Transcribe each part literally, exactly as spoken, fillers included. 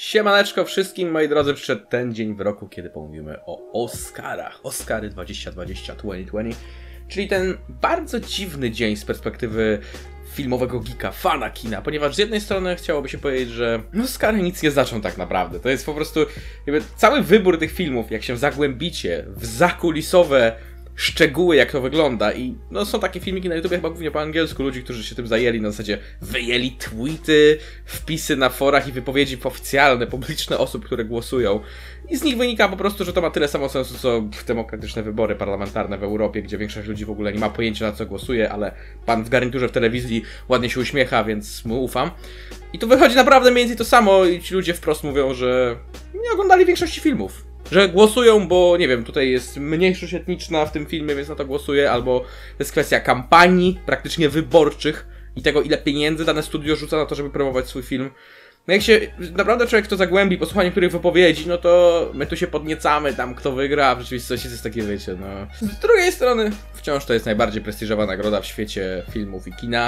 Siemaneczko wszystkim, moi drodzy, przyszedł ten dzień w roku, kiedy pomówimy o Oscarach. Oscary dwa tysiące dwadzieścia, dwa tysiące dwadzieścia, czyli ten bardzo dziwny dzień z perspektywy filmowego geeka, fana kina, ponieważ z jednej strony chciałoby się powiedzieć, że Oscary nic nie znaczą tak naprawdę. To jest po prostu jakby cały wybór tych filmów, jak się zagłębicie w zakulisowe szczegóły, jak to wygląda, i no są takie filmiki na YouTube chyba głównie po angielsku, ludzi, którzy się tym zajęli, na zasadzie wyjęli tweety, wpisy na forach i wypowiedzi oficjalne, publiczne osób, które głosują. I z nich wynika po prostu, że to ma tyle samo sensu, co demokratyczne wybory parlamentarne w Europie, gdzie większość ludzi w ogóle nie ma pojęcia, na co głosuje, ale pan w garniturze w telewizji ładnie się uśmiecha, więc mu ufam. I tu wychodzi naprawdę mniej więcej to samo i ci ludzie wprost mówią, że nie oglądali większości filmów. Że głosują, bo nie wiem, tutaj jest mniejszość etniczna w tym filmie, więc na to głosuję, albo to jest kwestia kampanii praktycznie wyborczych i tego, ile pieniędzy dane studio rzuca na to, żeby promować swój film. No jak się naprawdę człowiek to zagłębi po słuchaniu których wypowiedzi, no to my tu się podniecamy tam, kto wygra, a w rzeczywistości to jest takie, wiecie, no. Z drugiej strony wciąż to jest najbardziej prestiżowa nagroda w świecie filmów i kina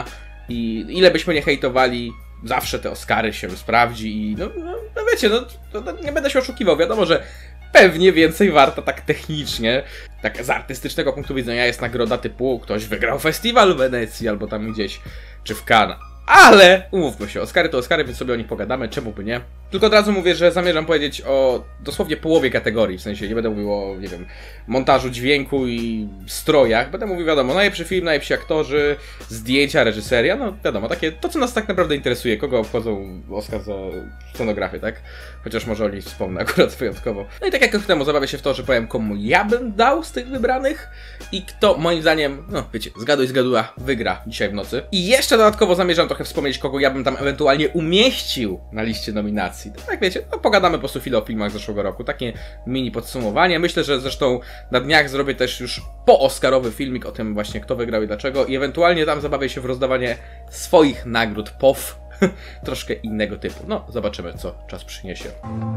i ile byśmy nie hejtowali, zawsze te Oscary się sprawdzi i no, no, no wiecie, no to, to nie będę się oszukiwał, wiadomo, że pewnie więcej warta tak technicznie, tak z artystycznego punktu widzenia jest nagroda typu ktoś wygrał festiwal w Wenecji albo tam gdzieś, czy w Cannes. Ale umówmy się, Oscary to Oscary, więc sobie o nich pogadamy, czemu by nie. Tylko od razu mówię, że zamierzam powiedzieć o dosłownie połowie kategorii, w sensie nie będę mówił o, nie wiem, montażu dźwięku i strojach. Będę mówił, wiadomo, najlepszy film, najlepsi aktorzy, zdjęcia, reżyseria, no wiadomo, takie, to co nas tak naprawdę interesuje, kogo obchodzą Oscar za scenografię, tak? Chociaż może o niej wspomnę akurat wyjątkowo. No i tak jak rok temu zabawię się w to, że powiem, komu ja bym dał z tych wybranych i kto moim zdaniem, no wiecie, zgaduj, zgaduła, wygra dzisiaj w nocy. I jeszcze dodatkowo zamierzam trochę wspomnieć, kogo ja bym tam ewentualnie umieścił na liście nominacji. Tak wiecie, no pogadamy po prostu chwilę o filmach z zeszłego roku, takie mini podsumowanie. Myślę, że zresztą na dniach zrobię też już po-oscarowy filmik o tym właśnie, kto wygrał i dlaczego, i ewentualnie tam zabawię się w rozdawanie swoich nagród P O W, troszkę innego typu. No, zobaczymy, co czas przyniesie.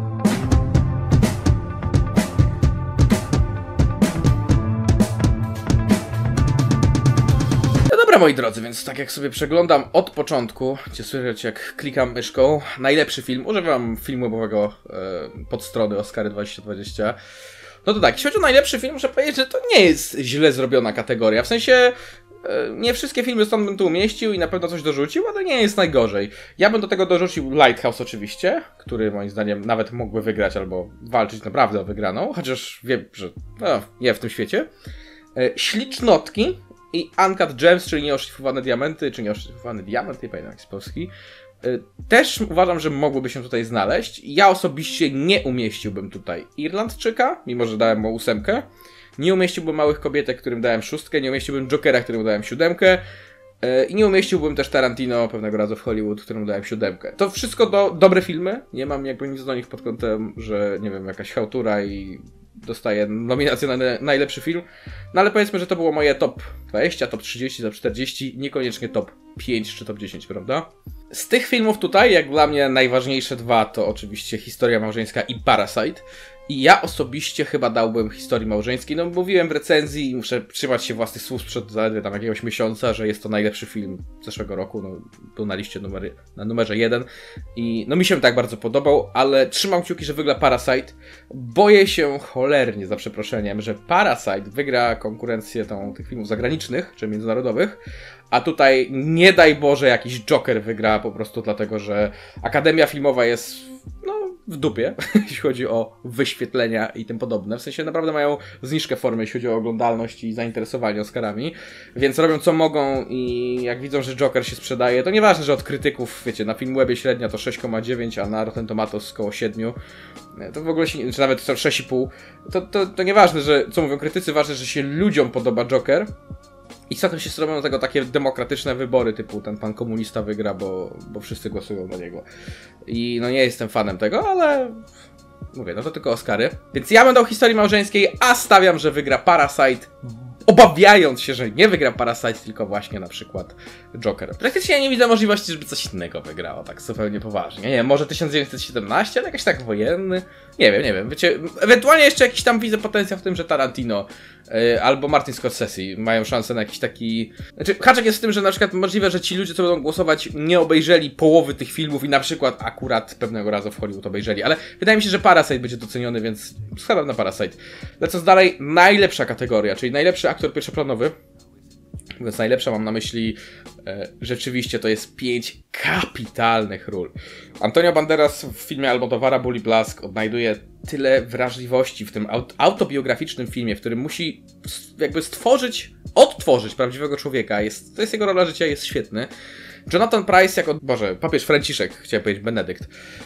Dobra, moi drodzy, więc tak jak sobie przeglądam od początku, gdzie słychać jak klikam myszką, najlepszy film, używam filmu webowego e, pod strony Oscary dwa tysiące dwadzieścia. No to tak, jeśli chodzi o najlepszy film, muszę powiedzieć, że to nie jest źle zrobiona kategoria, w sensie e, nie wszystkie filmy stąd bym tu umieścił i na pewno coś dorzucił, ale nie jest najgorzej. Ja bym do tego dorzucił Lighthouse oczywiście, który moim zdaniem nawet mógłby wygrać albo walczyć naprawdę o wygraną, chociaż wiem, że no, nie w tym świecie. E, Ślicznotki i Uncut Gems, czyli nieoszlifowane diamenty, czy nieoszlifowane diament, nie pamiętam jak jest polski. Też uważam, że mogłyby się tutaj znaleźć. Ja osobiście nie umieściłbym tutaj Irlandczyka, mimo że dałem mu ósemkę. Nie umieściłbym Małych Kobietek, którym dałem szóstkę. Nie umieściłbym Jokera, którym dałem siódemkę. I nie umieściłbym też Tarantino, pewnego razu w Hollywood, którym dałem siódemkę. To wszystko do, dobre filmy. Nie mam jakby nic do nich pod kątem, że nie wiem, jakaś chałtura i dostaję nominację na najlepszy film. No ale powiedzmy, że to było moje top dwadzieścia, top trzydzieści, top czterdzieści, niekoniecznie top pięć czy top dziesięć, prawda? Z tych filmów tutaj, jak dla mnie najważniejsze dwa, to oczywiście Historia małżeńska i Parasite. I ja osobiście chyba dałbym Historii małżeńskiej. No mówiłem w recenzji i muszę trzymać się własnych słów sprzed zaledwie tam jakiegoś miesiąca, że jest to najlepszy film zeszłego roku. No, był na liście numery, na numerze jeden. I no mi się tak bardzo podobał, ale trzymam kciuki, że wygra Parasite. Boję się cholernie, za przeproszeniem, że Parasite wygra konkurencję tą, tych filmów zagranicznych czy międzynarodowych. A tutaj nie daj Boże jakiś Joker wygra po prostu dlatego, że Akademia Filmowa jest no w dupie, jeśli chodzi o wyświetlenia i tym podobne. W sensie naprawdę mają zniżkę formy, jeśli chodzi o oglądalność i zainteresowanie Oscarami, więc robią co mogą i jak widzą, że Joker się sprzedaje, to nieważne, że od krytyków, wiecie, na Filmwebie średnia to sześć przecinek dziewięć, a na Rotten Tomatoes około siedem. To w ogóle się, czy nawet sześć i pół. To, to, to nieważne, że co mówią krytycy, ważne, że się ludziom podoba Joker. I co się robią do tego takie demokratyczne wybory, typu ten pan komunista wygra, bo, bo wszyscy głosują na niego. I no nie jestem fanem tego, ale mówię, no to tylko Oscary. Więc ja bym dał Historii małżeńskiej, a stawiam, że wygra Parasite. obawiając się, że nie wygra Parasite, tylko właśnie na przykład Joker. Praktycznie ja nie widzę możliwości, żeby coś innego wygrało, tak zupełnie poważnie. Nie wiem, może tysiąc dziewięćset siedemnaście, ale jakiś tak wojenny. Nie wiem, nie wiem, wiecie, ewentualnie jeszcze jakiś tam widzę potencjał w tym, że Tarantino yy, albo Martin Scorsese mają szansę na jakiś taki... Znaczy, haczek jest w tym, że na przykład możliwe, że ci ludzie, co będą głosować, nie obejrzeli połowy tych filmów i na przykład akurat pewnego razu w Hollywood obejrzeli, ale wydaje mi się, że Parasite będzie doceniony, więc schadam na Parasite. Lecąc dalej, najlepsza kategoria, czyli najlepszy aktor pierwszoplanowy. Mówiąc najlepsza, mam na myśli e, rzeczywiście to jest pięć kapitalnych ról. Antonio Banderas w filmie Almodóvara Ból i Blask odnajduje tyle wrażliwości w tym aut autobiograficznym filmie, w którym musi jakby stworzyć, odtworzyć prawdziwego człowieka. Jest, to jest jego rola życia, jest świetny. Jonathan Pryce jako, Boże, papież Franciszek, chciałem powiedzieć Benedykt,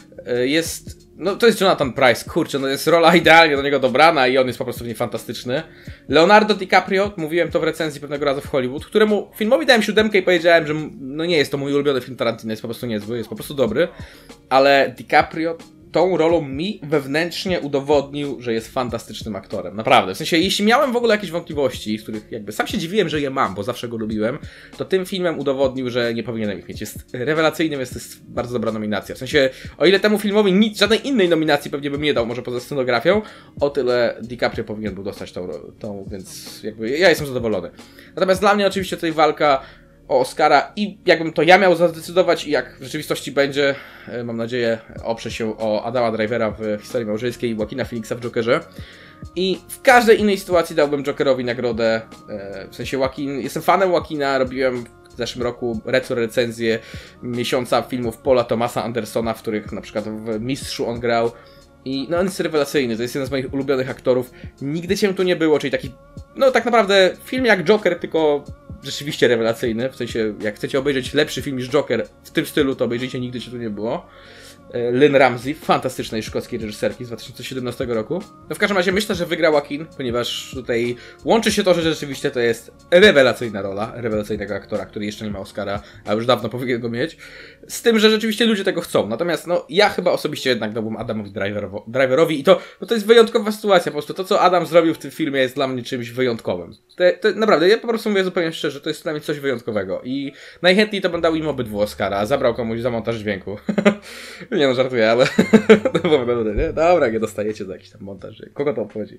jest, no to jest Jonathan Pryce, kurczę, no jest rola idealnie do niego dobrana i on jest po prostu w niej fantastyczny. Leonardo DiCaprio, mówiłem to w recenzji pewnego razu w Hollywood, któremu filmowi dałem siódemkę i powiedziałem, że no nie jest to mój ulubiony film Tarantino, jest po prostu niezły, jest po prostu dobry, ale DiCaprio tą rolą mi wewnętrznie udowodnił, że jest fantastycznym aktorem. Naprawdę. W sensie, jeśli miałem w ogóle jakieś wątpliwości, z których jakby sam się dziwiłem, że je mam, bo zawsze go lubiłem, to tym filmem udowodnił, że nie powinienem ich mieć. Jest rewelacyjny, więc to jest bardzo dobra nominacja. W sensie, o ile temu filmowi nic, żadnej innej nominacji pewnie bym nie dał, może poza scenografią, o tyle DiCaprio powinien był dostać tą, tą więc jakby ja jestem zadowolony. Natomiast dla mnie oczywiście tutaj walka o Oscara i jakbym to ja miał zadecydować i jak w rzeczywistości będzie, mam nadzieję, oprze się o Adama Drivera w Historii Małżeńskiej i Joaquina Phoenixa w Jokerze. I w każdej innej sytuacji dałbym Jokerowi nagrodę, w sensie Joaquin, jestem fanem Joaquina, robiłem w zeszłym roku retro recenzję miesiąca filmów Paula Thomasa Andersona, w których na przykład w Mistrzu on grał. I no on jest rewelacyjny, to jest jeden z moich ulubionych aktorów. Nigdy cię tu nie było, czyli taki, no tak naprawdę film jak Joker, tylko rzeczywiście rewelacyjny. W sensie, jak chcecie obejrzeć lepszy film niż Joker w tym stylu, to obejrzyjcie Nigdy cię tu nie było. Lynn Ramsey, fantastycznej szkockiej reżyserki z dwa tysiące siedemnastego roku. No w każdym razie myślę, że wygra Joaquin, ponieważ tutaj łączy się to, że rzeczywiście to jest rewelacyjna rola, rewelacyjnego aktora, który jeszcze nie ma Oscara, a już dawno powinien go mieć, z tym, że rzeczywiście ludzie tego chcą. Natomiast no ja chyba osobiście jednak dałbym Adamowi Driverowo, Driverowi i to, no to jest wyjątkowa sytuacja, po prostu to, co Adam zrobił w tym filmie jest dla mnie czymś wyjątkowym. To, to, naprawdę, ja po prostu mówię zupełnie szczerze, to jest dla mnie coś wyjątkowego i najchętniej to bym dał im obydwu Oscara, a zabrał komuś za montaż dźwięku. Nie no, żartuję, ale... Dobra, nie? Dobra, nie dostajecie za jakiś tam montaż. Kogo to obchodzi?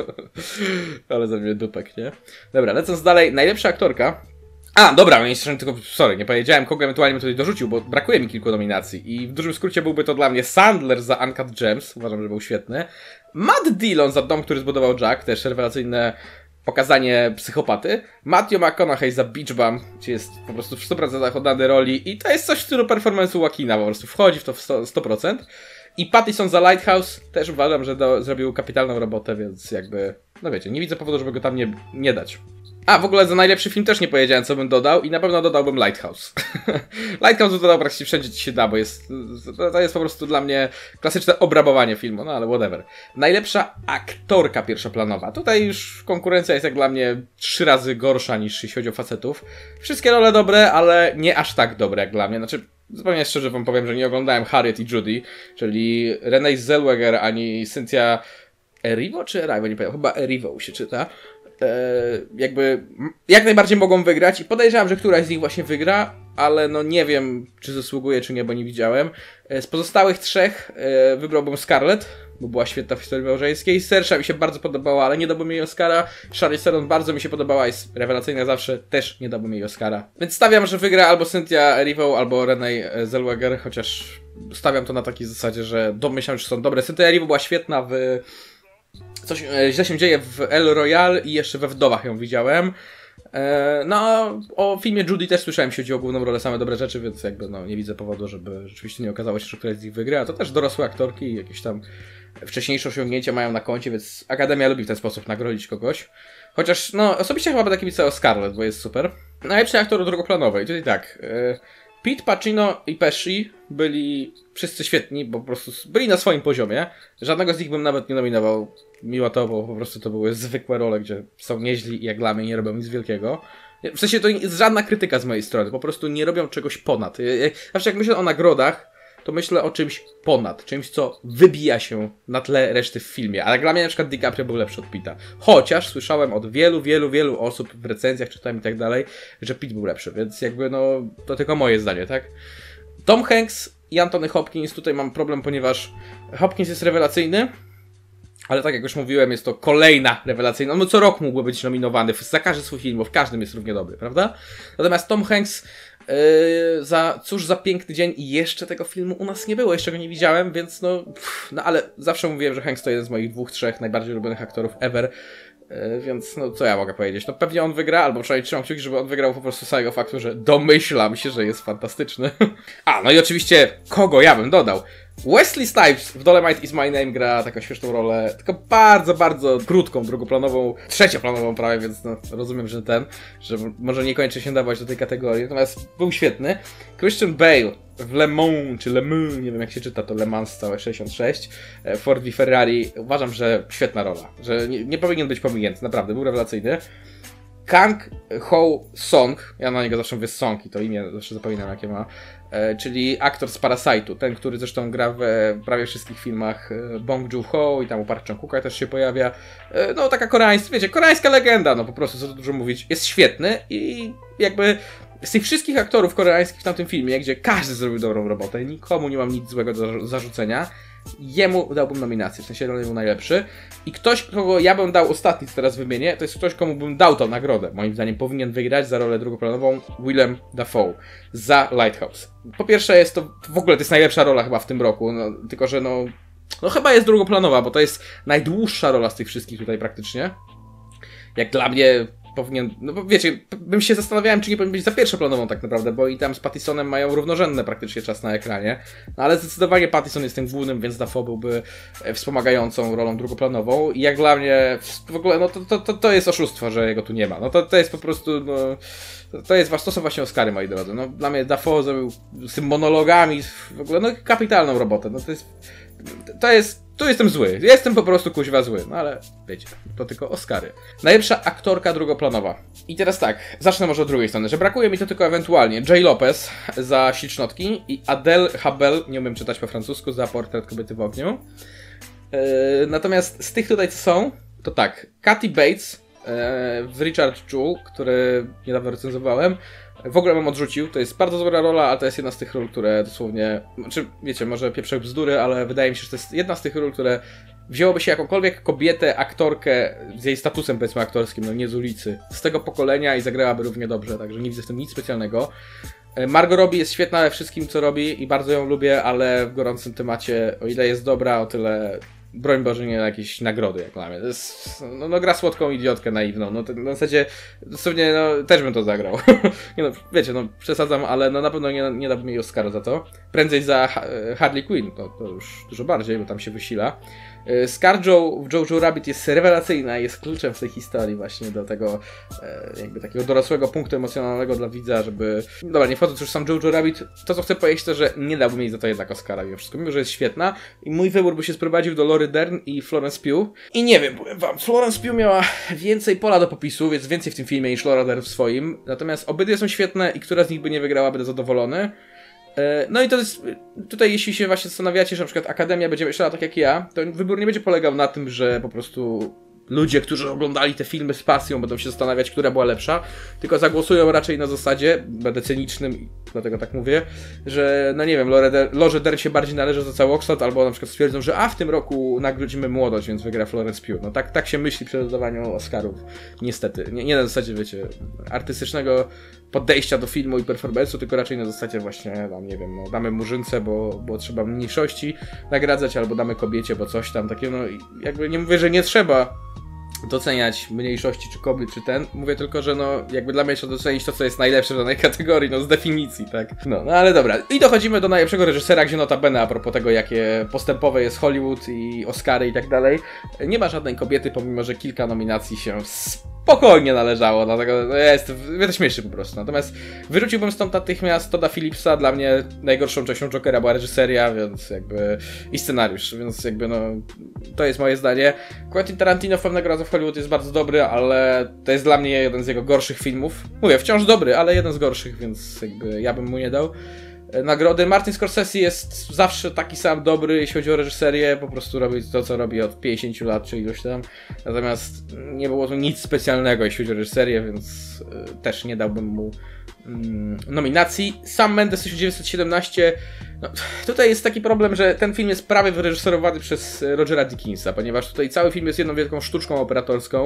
Ale za mnie dupek, nie? Dobra, lecąc dalej, najlepsza aktorka. A, dobra, no jeszcze tylko, sorry, nie powiedziałem, kogo ewentualnie bym tutaj dorzucił, bo brakuje mi kilku nominacji. I w dużym skrócie byłby to dla mnie Sandler za Uncut Gems, uważam, że był świetny. Matt Dillon za Dom, który zbudował Jack, też rewelacyjne pokazanie psychopaty. Matthew McConaughey za Beach Bum, gdzie jest po prostu w stu procentach oddany roli i to jest coś w stylu performance'u Joaquina, po prostu wchodzi w to w sto procent. I Pattison za Lighthouse, też uważam, że do, zrobił kapitalną robotę, więc jakby, no wiecie, nie widzę powodu, żeby go tam nie, nie dać. A, w ogóle za najlepszy film też nie powiedziałem, co bym dodał i na pewno dodałbym Lighthouse. Lighthouse dodał praktycznie wszędzie ci się da, bo jest, to jest po prostu dla mnie klasyczne obrabowanie filmu, no ale whatever. Najlepsza aktorka pierwszoplanowa. Tutaj już konkurencja jest jak dla mnie trzy razy gorsza niż jeśli chodzi o facetów. Wszystkie role dobre, ale nie aż tak dobre jak dla mnie. Znaczy, zupełnie szczerze wam powiem, że nie oglądałem Harriet i Judy, czyli Renée Zellweger ani Cynthia Erivo czy Erivo, nie pamiętam, chyba Erivo się czyta. Jakby jak najbardziej mogą wygrać i podejrzewam, że któraś z nich właśnie wygra, ale no nie wiem, czy zasługuje, czy nie, bo nie widziałem. Z pozostałych trzech wybrałbym Scarlett, bo była świetna w Historii Małżeńskiej. Saoirse mi się bardzo podobała, ale nie dałbym jej Oscara. Charlize Theron bardzo mi się podobała, jest rewelacyjna zawsze, też nie dałbym jej Oscara. Więc stawiam, że wygra albo Cynthia Erivo, albo Renée Zellweger, chociaż stawiam to na takiej zasadzie, że domyślam, że są dobre. Cynthia Erivo była świetna w... Coś źle się dzieje w El Royale i jeszcze we Wdowach ją widziałem. No, o filmie Judy też słyszałem, jeśli chodzi o główną rolę, same dobre rzeczy, więc jakby no nie widzę powodu, żeby rzeczywiście nie okazało się, że któraś z nich wygra. A to też dorosłe aktorki i jakieś tam wcześniejsze osiągnięcia mają na koncie, więc Akademia lubi w ten sposób nagrodzić kogoś. Chociaż, no, osobiście chyba by taki o Scarlett, bo jest super. Najlepszy aktor drugoplanowy. I tutaj tak... Pete, Pacino i Pesci byli wszyscy świetni, bo po prostu byli na swoim poziomie. Żadnego z nich bym nawet nie nominował, mimo to, bo po prostu to były zwykłe role, gdzie są nieźli i jak dla mnie nie robią nic wielkiego. W sensie to jest żadna krytyka z mojej strony, po prostu nie robią czegoś ponad. Zawsze jak myślę o nagrodach, to myślę o czymś ponad, czymś, co wybija się na tle reszty w filmie. Ale dla mnie na przykład DiCaprio był lepszy od Pitta. Chociaż słyszałem od wielu, wielu, wielu osób w recenzjach, czytałem i tak dalej, że Pitt był lepszy, więc jakby no, to tylko moje zdanie, tak? Tom Hanks i Anthony Hopkins, tutaj mam problem, ponieważ Hopkins jest rewelacyjny, ale tak jak już mówiłem, jest to kolejna rewelacyjna. No co rok mógłby być nominowany za każdy swój film, bo w każdym jest równie dobry, prawda? Natomiast Tom Hanks yy, za cóż za piękny dzień i jeszcze tego filmu u nas nie było, jeszcze go nie widziałem, więc no, pff, no ale zawsze mówiłem, że Hanks to jeden z moich dwóch, trzech najbardziej ulubionych aktorów ever. Więc no co ja mogę powiedzieć, no pewnie on wygra, albo przynajmniej trzymam kciuki, żeby on wygrał po prostu z samego faktu, że domyślam się, że jest fantastyczny. A, no i oczywiście, kogo ja bym dodał? Wesley Snipes w Dolemite Is My Name gra taką śmieszną rolę, tylko bardzo, bardzo krótką, drugoplanową, trzecioplanową prawie, więc no rozumiem, że ten, że może nie kończy się dawać do tej kategorii, natomiast był świetny. Christian Bale w Le Mans, czy Le Mans, nie wiem jak się czyta to Le Mans całe sześćdziesiąt sześć, Ford v Ferrari, uważam, że świetna rola, że nie, nie powinien być pominięty, naprawdę, był rewelacyjny. Kang Ho Song, ja na niego zawsze mówię Song i to imię zawsze zapominam jakie ma, e, czyli aktor z Parasite'u, ten, który zresztą gra w prawie wszystkich filmach e, Bong Joon-ho i tam u Park Chan-wooka też się pojawia. E, no taka koreańska, wiecie, koreańska legenda, no po prostu co tu dużo mówić, jest świetny i jakby z tych wszystkich aktorów koreańskich w tamtym filmie, gdzie każdy zrobił dobrą robotę, nikomu nie mam nic złego do zarzucenia, jemu dałbym nominację, w sensie on był najlepszy. I ktoś, kogo ja bym dał ostatni, co teraz wymienię, to jest ktoś, komu bym dał tą nagrodę. Moim zdaniem powinien wygrać za rolę drugoplanową Willem Dafoe za Lighthouse. Po pierwsze jest to, w ogóle to jest najlepsza rola chyba w tym roku, no, tylko że no, no chyba jest drugoplanowa, bo to jest najdłuższa rola z tych wszystkich tutaj praktycznie. Jak dla mnie powinien, no bo wiecie, bym się zastanawiałem, czy nie powinien być za pierwszoplanową tak naprawdę, bo i tam z Pattisonem mają równorzędne praktycznie czas na ekranie, no ale zdecydowanie Pattison jest tym głównym, więc Dafoe byłby wspomagającą rolą drugoplanową i jak dla mnie w ogóle, no to, to, to, to jest oszustwo, że jego tu nie ma, no to, to jest po prostu, no to jest, to są właśnie Oscary, moi drodzy, no dla mnie Dafoe zrobił z tym monologami w ogóle, no kapitalną robotę, no to jest, to jest, tu jestem zły, jestem po prostu kuźwa zły, no ale wiecie, to tylko Oscary. Najlepsza aktorka drugoplanowa. I teraz tak, zacznę może od drugiej strony, że brakuje mi to tylko ewentualnie J. Lopez za Ślicznotki i Adele Habel, nie umiem czytać po francusku, za Portret kobiety w ogniu. Yy, natomiast z tych tutaj co są, to tak, Kathy Bates yy, w Richard Jewell, który niedawno recenzowałem, w ogóle bym odrzucił, to jest bardzo dobra rola, ale to jest jedna z tych ról, które dosłownie, znaczy wiecie, może pieprzę bzdury, ale wydaje mi się, że to jest jedna z tych ról, które wzięłoby się jakąkolwiek kobietę, aktorkę z jej statusem powiedzmy aktorskim, no nie z ulicy, z tego pokolenia i zagrałaby równie dobrze, także nie widzę w tym nic specjalnego. Margot Robbie jest świetna we wszystkim co robi i bardzo ją lubię, ale w gorącym temacie, o ile jest dobra, o tyle broń Boże nie jakieś nagrody jak dla mnie. To jest, no, no gra słodką idiotkę naiwną, no to, no, w zasadzie dosłownie no, też bym to zagrał. Nie no, wiecie, no przesadzam, ale no na pewno nie, nie dałbym jej Oscara za to. Prędzej za ha Harley Quinn, to, to już dużo bardziej, bo tam się wysila. ScarJo w Jojo Rabbit jest rewelacyjna i jest kluczem w tej historii właśnie do tego e, jakby takiego dorosłego punktu emocjonalnego dla widza, żeby... Dobra, nie wchodząc już sam Jojo Rabbit, to co chcę powiedzieć to, że nie dałbym jej za to jednak Oscara mimo wszystko, mimo że jest świetna i mój wybór by się sprowadził do Laura Dern i Florence Pugh. I nie wiem, powiem wam, Florence Pugh miała więcej pola do popisu, więc więcej w tym filmie niż Laura Dern w swoim, natomiast obydwie są świetne i która z nich by nie wygrała, będę zadowolony. No i to jest, tutaj jeśli się właśnie zastanawiacie, że na przykład Akademia będzie myślała tak jak ja, to wybór nie będzie polegał na tym, że po prostu ludzie, którzy oglądali te filmy z pasją, będą się zastanawiać, która była lepsza, tylko zagłosują raczej na zasadzie, będę cynicznym i dlatego tak mówię, że no nie wiem, Lorze Dern się bardziej należy za cały Oxford, albo na przykład stwierdzą, że a w tym roku nagrodzimy młodość, więc wygra Florence Pugh. No tak, tak się myśli przy rozdawaniu Oscarów, niestety. Nie, nie na zasadzie, wiecie, artystycznego podejścia do filmu i performance'u, tylko raczej na zasadzie właśnie, tam, nie wiem, no, damy murzynce, bo, bo trzeba mniejszości nagradzać, albo damy kobiecie, bo coś tam takiego, no jakby nie mówię, że nie trzeba doceniać mniejszości, czy kobiet, czy ten. Mówię tylko, że no, jakby dla mnie trzeba docenić to, co jest najlepsze w danej kategorii, no z definicji, tak? No, no ale dobra. I dochodzimy do najlepszego reżysera, gdzie notabene a propos tego, jakie postępowe jest Hollywood i Oscary i tak dalej. Nie ma żadnej kobiety, pomimo, że kilka nominacji się spokojnie należało, dlatego no, ja jestem, mnie to śmieszy po prostu. Natomiast wyrzuciłbym stąd natychmiast Todda Phillipsa, dla mnie najgorszą częścią Jokera była reżyseria, więc jakby i scenariusz, więc jakby no, to jest moje zdanie. Quentin Tarantino w pewnego razu w Hollywood jest bardzo dobry, ale to jest dla mnie jeden z jego gorszych filmów. Mówię, wciąż dobry, ale jeden z gorszych, więc jakby ja bym mu nie dał. nagrody. Martin Scorsese jest zawsze taki sam dobry, jeśli chodzi o reżyserię, po prostu robi to, co robi od pięćdziesięciu lat, czy ilość tam. Natomiast nie było to nic specjalnego, jeśli chodzi o reżyserię, więc y, też nie dałbym mu mm, nominacji. Sam Mendes tysiąc dziewięćset siedemnaście, no, tutaj jest taki problem, że ten film jest prawie wyreżyserowany przez Rogera Dickinsa, ponieważ tutaj cały film jest jedną wielką sztuczką operatorską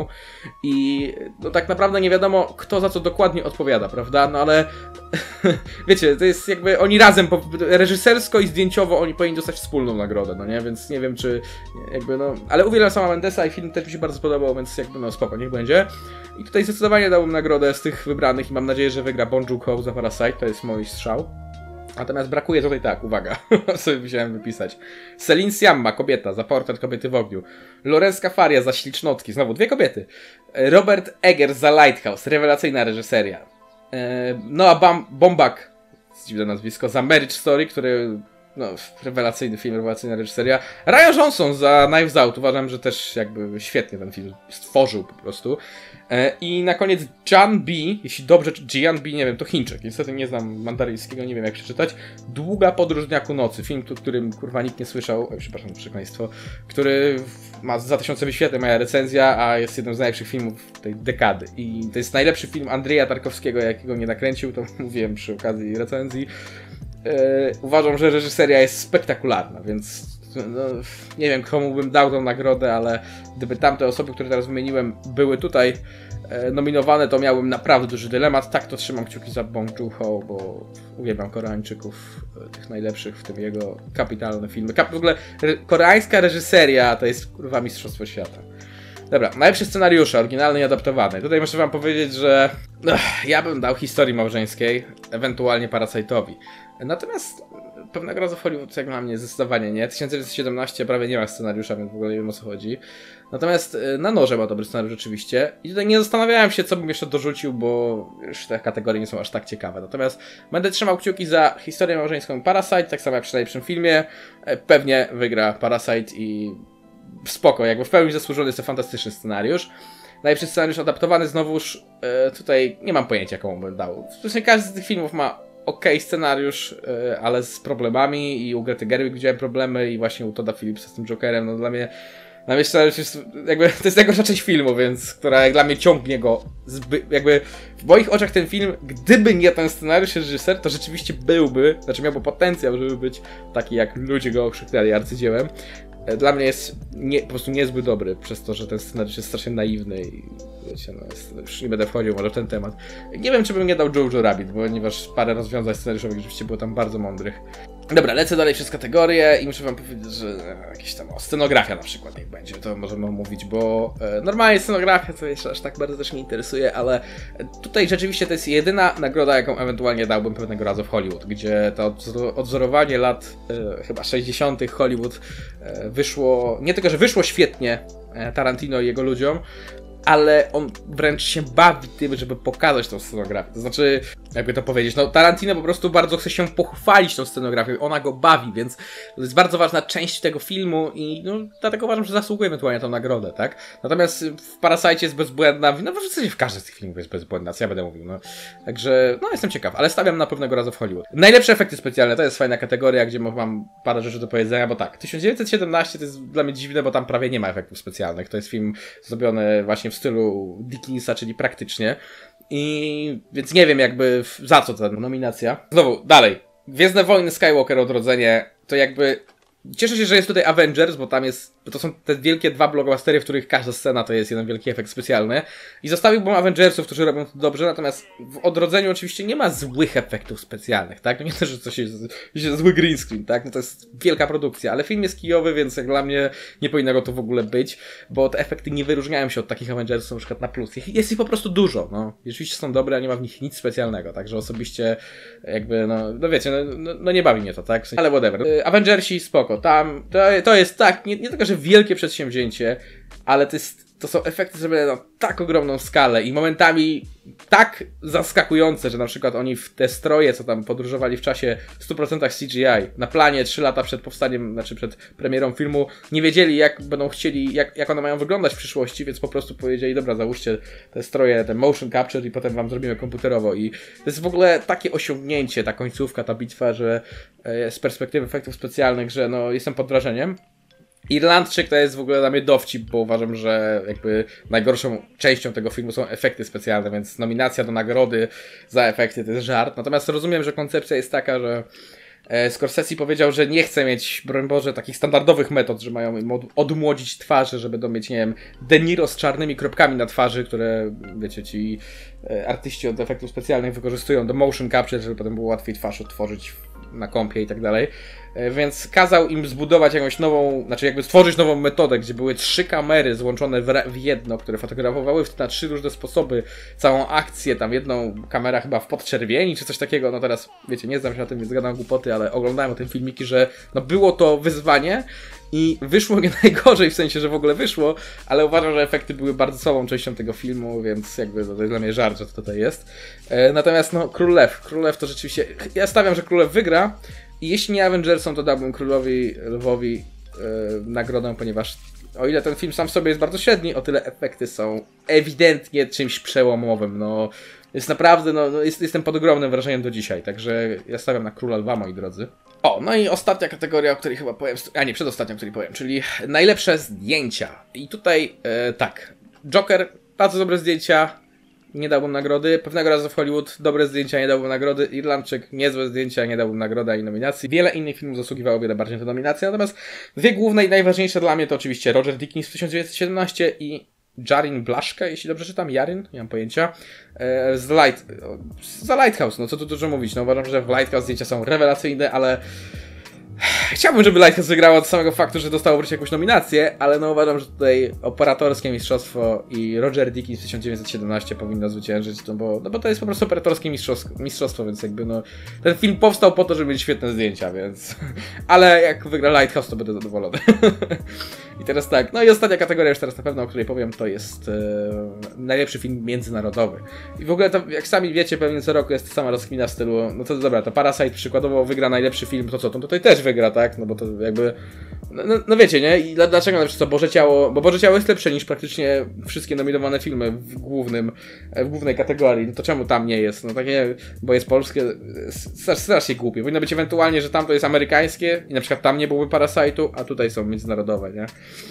i no, tak naprawdę nie wiadomo, kto za co dokładnie odpowiada, prawda? No ale wiecie, to jest jakby oni razem, reżysersko i zdjęciowo oni powinni dostać wspólną nagrodę, no nie? Więc nie wiem, czy jakby no... Ale uwielbiam sama Mendesa i film też mi się bardzo podobał, więc jakby no spoko, niech będzie. I tutaj zdecydowanie dałbym nagrodę z tych wybranych i mam nadzieję, że wygra Bong Joon-ho za Parasite, to jest mój strzał. Natomiast brakuje tutaj tak, uwaga, sobie musiałem wypisać. Celine Sciamma, kobieta, za Portret kobiety w ogniu. Lorenz Cafaria za Ślicznotki, znowu dwie kobiety. Robert Eggers za Lighthouse, rewelacyjna reżyseria. Noah Bam Baumbach, dziwne nazwisko, za Marriage Story, który... No, rewelacyjny film, rewelacyjna reżyseria. Rian Johnson za Knives Out. Uważam, że też jakby świetnie ten film stworzył po prostu. I na koniec Jan B, jeśli dobrze, Jian B, nie wiem, to Chińczyk. Niestety nie znam mandaryńskiego, nie wiem jak przeczytać. Długa podróż dnia ku nocy. Film, o którym kurwa nikt nie słyszał. Oj, przepraszam, przekleństwo. Który ma za tysiące wyświetleń, moja recenzja, a jest jednym z najlepszych filmów tej dekady. I to jest najlepszy film Andrzeja Tarkowskiego, jakiego nie nakręcił, to mówiłem przy okazji recenzji. Yy, uważam, że reżyseria jest spektakularna, więc no, nie wiem, komu bym dał tą nagrodę, ale gdyby tamte osoby, które teraz wymieniłem, były tutaj e, nominowane, to miałbym naprawdę duży dylemat. Tak, to trzymam kciuki za Bong Joon-ho, bo uwielbiam Koreańczyków, e, tych najlepszych, w tym jego kapitalne filmy. Kap w ogóle re koreańska reżyseria to jest kurwa mistrzostwo świata. Dobra, najlepsze scenariusze, oryginalne i adaptowane. Tutaj muszę wam powiedzieć, że ach, ja bym dał Historii Małżeńskiej, ewentualnie Parasite'owi. Natomiast pewnego razu w Hollywood jak na mnie zdecydowanie nie. tysiąc dziewięćset siedemnaście prawie nie ma scenariusza, więc w ogóle nie wiem o co chodzi. Natomiast Na noże ma dobry scenariusz rzeczywiście. I tutaj nie zastanawiałem się, co bym jeszcze dorzucił, bo już te kategorie nie są aż tak ciekawe. Natomiast będę trzymał kciuki za Historię Małżeńską i Parasite, tak samo jak przy najlepszym filmie. Pewnie wygra Parasite i spoko, jakby w pełni zasłużony jest to fantastyczny scenariusz. Najlepszy scenariusz adaptowany znowuż e, tutaj nie mam pojęcia, komu bym dał. W sumie każdy z tych filmów ma okej okay scenariusz, e, ale z problemami i u Grety Gerwig widziałem problemy i właśnie u Todda Phillipsa z tym Jokerem. No dla mnie, dla mnie scenariusz jest jakby, to jest najgorsza część filmu, więc która jak dla mnie ciągnie go zby, jakby w moich oczach ten film, gdyby nie ten scenariusz i reżyser, to rzeczywiście byłby, znaczy miałby potencjał, żeby być taki jak ludzie go okrzyknęli arcydziełem. Dla mnie jest nie, po prostu niezbyt dobry, przez to, że ten scenariusz jest strasznie naiwny i wiecie, no jest, już nie będę wchodził może w ten temat. Nie wiem, czy bym nie dał Jojo Rabbit, ponieważ parę rozwiązań scenariuszowych rzeczywiście było tam bardzo mądrych. Dobra, lecę dalej przez kategorie i muszę wam powiedzieć, że e, jakieś tam o, scenografia na przykład niech będzie, to możemy omówić, bo e, normalnie scenografia to jeszcze aż tak bardzo też nie interesuje, ale tutaj rzeczywiście to jest jedyna nagroda, jaką ewentualnie dałbym pewnego razu w Hollywood, gdzie to odzorowanie lat e, chyba sześćdziesiątych Hollywood e, wyszło, nie tylko, że wyszło świetnie e, Tarantino i jego ludziom, ale on wręcz się bawi tym, żeby pokazać tą scenografię. To znaczy, jakby to powiedzieć, no Tarantino po prostu bardzo chce się pochwalić tą scenografią, ona go bawi, więc to jest bardzo ważna część tego filmu i no, dlatego uważam, że zasługuje ewentualnie tą nagrodę, tak? Natomiast w Parasite jest bezbłędna, no w zasadzie w każdym z tych filmów jest bezbłędna, co ja będę mówił, no. Także, no jestem ciekaw, ale stawiam na pewnego razu w Hollywood. Najlepsze efekty specjalne, to jest fajna kategoria, gdzie mam parę rzeczy do powiedzenia, bo tak, tysiąc dziewięćset siedemnaście to jest dla mnie dziwne, bo tam prawie nie ma efektów specjalnych, to jest film zrobiony właśnie w stylu Dickinsa, czyli praktycznie. I więc nie wiem jakby za co ta nominacja. Znowu, dalej. Gwiezdne Wojny, Skywalker, Odrodzenie, to jakby cieszę się, że jest tutaj Avengers, bo tam jest, to są te wielkie dwa blockbustery, w których każda scena to jest jeden wielki efekt specjalny. I zostawiłbym Avengersów, którzy robią to dobrze, natomiast w Odrodzeniu oczywiście nie ma złych efektów specjalnych, tak? No nie to, że coś jest, jest zły green screen, tak? No to jest wielka produkcja, ale film jest kijowy, więc jak dla mnie nie powinno go to w ogóle być, bo te efekty nie wyróżniają się od takich Avengersów na przykład na plus. Jest ich po prostu dużo, no. Rzeczywiście są dobre, a nie ma w nich nic specjalnego, także osobiście jakby, no, no wiecie, no, no, no nie bawi mnie to, tak? W sensie, ale whatever. Avengersi spoko, tam, to, to jest tak, nie, nie tylko, że wielkie przedsięwzięcie, ale to, jest, to są efekty zrobione na tak ogromną skalę i momentami tak zaskakujące, że na przykład oni w te stroje, co tam podróżowali w czasie w stu procentach C G I, na planie trzy lata przed powstaniem, znaczy przed premierą filmu, nie wiedzieli jak będą chcieli, jak, jak one mają wyglądać w przyszłości, więc po prostu powiedzieli, dobra, załóżcie te stroje, ten motion capture i potem wam zrobimy komputerowo i to jest w ogóle takie osiągnięcie, ta końcówka, ta bitwa, że e, z perspektywy efektów specjalnych, że no jestem pod wrażeniem. Irlandczyk to jest w ogóle dla mnie dowcip, bo uważam, że jakby najgorszą częścią tego filmu są efekty specjalne, więc nominacja do nagrody za efekty to jest żart. Natomiast rozumiem, że koncepcja jest taka, że Scorsese powiedział, że nie chce mieć, broń Boże, takich standardowych metod, że mają im odmłodzić twarze, żeby będą mieć, nie wiem, De Niro z czarnymi kropkami na twarzy, które, wiecie, ci artyści od efektów specjalnych wykorzystują do motion capture, żeby potem było łatwiej twarz odtworzyć na kompie i tak dalej. Więc kazał im zbudować jakąś nową, znaczy jakby stworzyć nową metodę, gdzie były trzy kamery złączone w, w jedno, które fotografowały na trzy różne sposoby całą akcję, tam jedną kamera chyba w podczerwieni czy coś takiego, no teraz wiecie, nie znam się na tym, więc gadam głupoty, ale oglądałem o tym filmiki, że no było to wyzwanie i wyszło nie najgorzej, w sensie, że w ogóle wyszło, ale uważam, że efekty były bardzo słabą częścią tego filmu, więc jakby to jest dla mnie żart, że to tutaj jest. E, natomiast no, Król Lew, Król Lew to rzeczywiście, ja stawiam, że Król Lew wygra i jeśli nie Avengersom, to dałbym Królowi Lwowi e, nagrodę, ponieważ o ile ten film sam w sobie jest bardzo średni, o tyle efekty są ewidentnie czymś przełomowym, no jest naprawdę, no, no jest, jestem pod ogromnym wrażeniem do dzisiaj, także ja stawiam na Króla Lwa, moi drodzy. O, no i ostatnia kategoria, o której chyba powiem, a nie, przedostatnia, o której powiem, czyli najlepsze zdjęcia. I tutaj, e, tak, Joker, bardzo dobre zdjęcia, nie dałbym nagrody. Pewnego razu w Hollywood, dobre zdjęcia, nie dałbym nagrody. Irlandczyk, niezłe zdjęcia, nie dałbym nagrody ani nominacji. Wiele innych filmów zasługiwało wiele bardziej na nominacje, natomiast dwie główne i najważniejsze dla mnie to oczywiście Roger Deakins w tysiąc dziewięćset siedemnaście i Jarin Blaszka, jeśli dobrze czytam, Jarin, nie mam pojęcia, e, z Light, za Lighthouse, no co tu dużo mówić, no uważam, że w Lighthouse zdjęcia są rewelacyjne, ale chciałbym, żeby Lighthouse wygrało od samego faktu, że dostało wreszcie jakąś nominację, ale no uważam, że tutaj operatorskie mistrzostwo i Roger Deakins w tysiąc dziewięćset siedemnaście powinno zwyciężyć, no bo, no bo to jest po prostu operatorskie mistrzostwo, mistrzostwo, więc jakby no ten film powstał po to, żeby mieć świetne zdjęcia, więc ale jak wygra Lighthouse, to będę zadowolony. I teraz tak, no i ostatnia kategoria już teraz na pewno, o której powiem, to jest e, najlepszy film międzynarodowy. I w ogóle to, jak sami wiecie, pewnie co roku jest ta sama rozkmina w stylu, no to dobra, to Parasite przykładowo wygra najlepszy film, to co, to tutaj też wygra, tak? No bo to jakby, no, no wiecie, nie? I dlaczego na przykład co, Boże Ciało, bo Boże Ciało jest lepsze niż praktycznie wszystkie nominowane filmy w głównym, w głównej kategorii, no to czemu tam nie jest? No takie, bo jest polskie, strasznie głupie. Powinno być ewentualnie, że tam to jest amerykańskie i na przykład tam nie byłoby Parasite'u, a tutaj są międzynarodowe, nie?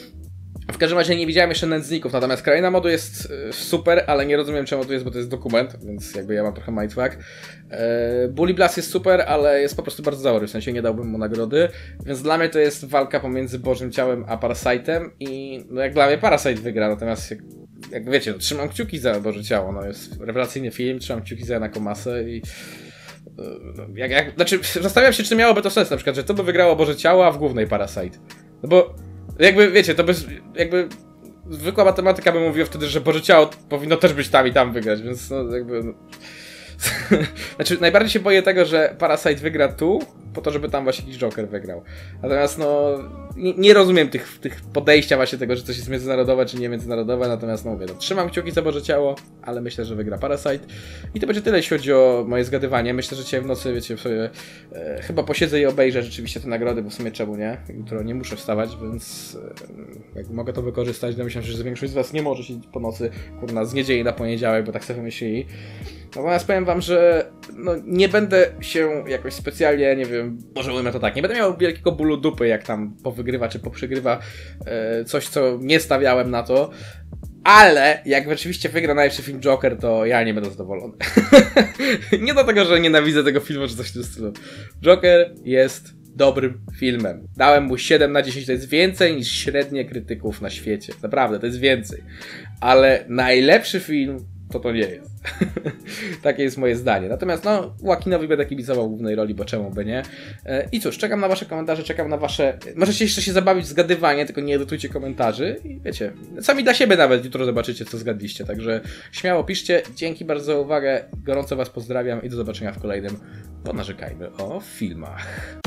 W każdym razie nie widziałem jeszcze Nędzników, natomiast Kraina Modu jest super, ale nie rozumiem czemu tu jest, bo to jest dokument, więc jakby ja mam trochę mindfuck. Eee, Bully Blast jest super, ale jest po prostu bardzo załory, w sensie nie dałbym mu nagrody, więc dla mnie to jest walka pomiędzy Bożym Ciałem a Parasite'em i no jak dla mnie Parasite wygra, natomiast jak, jak wiecie, no, trzymam kciuki za Boże Ciało, no jest rewelacyjny film, trzymam kciuki za Jana Komasę i jak, jak, znaczy zastanawiam się, czy miałoby to sens na przykład, że to by wygrało Boże Ciało, a w głównej Parasite, no bo jakby, wiecie, to by, jakby zwykła matematyka by mówiła wtedy, że Boże Ciało powinno też być tam i tam wygrać, więc no jakby... No. Znaczy, najbardziej się boję tego, że Parasite wygra tu, po to, żeby tam właśnie jakiś Joker wygrał. Natomiast no, nie, nie rozumiem tych, tych podejścia właśnie tego, że coś jest międzynarodowe, czy nie międzynarodowe, natomiast no mówię, no, trzymam kciuki za Boże Ciało, ale myślę, że wygra Parasite. I to będzie tyle, jeśli chodzi o moje zgadywanie. Myślę, że dzisiaj w nocy, wiecie, sobie, e, chyba posiedzę i obejrzę rzeczywiście te nagrody, bo w sumie czemu nie? Jutro nie muszę wstawać, więc e, jak mogę to wykorzystać, to myślę, że większość z was nie może siedzieć po nocy, kurna, z niedzieli na poniedziałek, bo tak sobie wymyślili. Natomiast powiem wam, że no, nie będę się jakoś specjalnie, nie wiem, może ujmę to tak, nie będę miał wielkiego bólu dupy, jak tam powygrywa czy poprzegrywa e, coś, co nie stawiałem na to, ale jak rzeczywiście wygra najlepszy film Joker, to ja nie będę zadowolony. Nie dlatego, że nienawidzę tego filmu, czy coś w tym stylu. Joker jest dobrym filmem. Dałem mu siedem na dziesięć, to jest więcej niż średnie krytyków na świecie. Naprawdę, to jest więcej. Ale najlepszy film to to nie jest. Takie jest moje zdanie. Natomiast no, Joaquinowi będę kibicował w głównej roli, bo czemu by nie. I cóż, czekam na wasze komentarze, czekam na wasze... Możecie jeszcze się zabawić w zgadywanie, tylko nie edytujcie komentarzy i wiecie, sami dla siebie nawet jutro zobaczycie, co zgadliście. Także śmiało piszcie. Dzięki bardzo za uwagę. Gorąco was pozdrawiam i do zobaczenia w kolejnym Ponarzekajmy o filmach.